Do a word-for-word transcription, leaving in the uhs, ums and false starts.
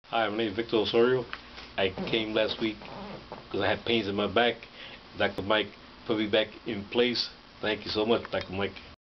Hi, my name is Victor Osorio. I came last week because I had pains in my back. Doctor Mike put me back in place. Thank you so much, Doctor Mike.